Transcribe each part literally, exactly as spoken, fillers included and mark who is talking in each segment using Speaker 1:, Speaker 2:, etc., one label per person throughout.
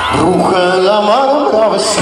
Speaker 1: Ruge la mar bravecita.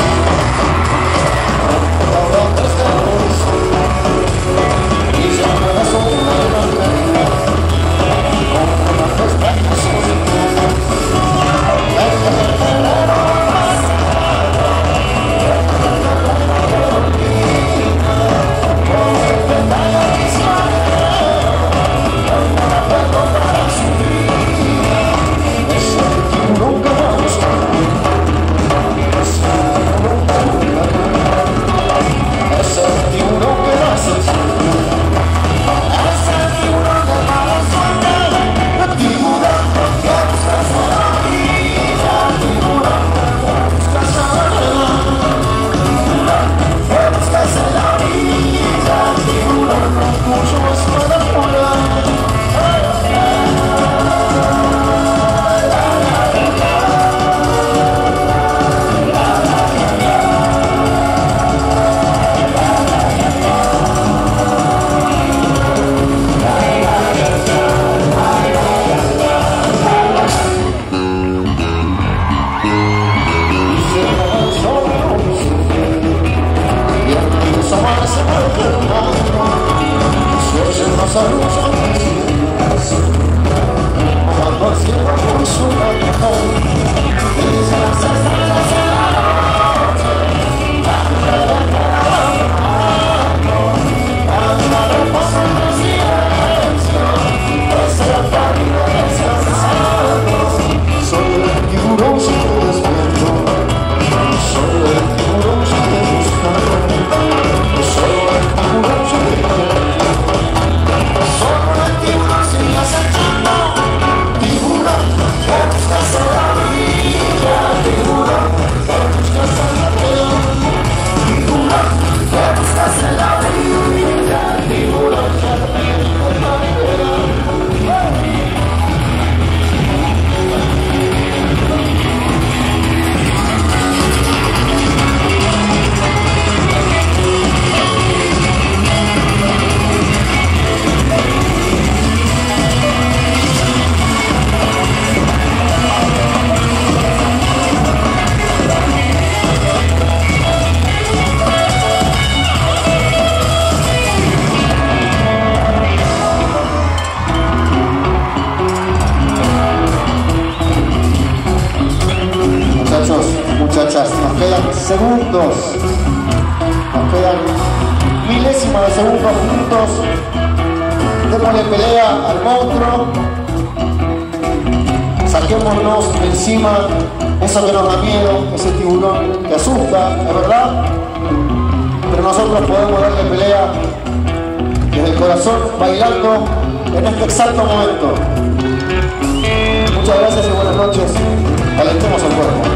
Speaker 2: Muchachas, nos quedan segundos, nos quedan milésimas de segundos juntos. Démosle pelea al monstruo, saquémonos de encima eso que nos da miedo, ese tiburón que asusta, es verdad, pero nosotros podemos darle pelea desde el corazón, bailando en este exacto momento. Muchas gracias y buenas noches. Alentemos el cuerpo.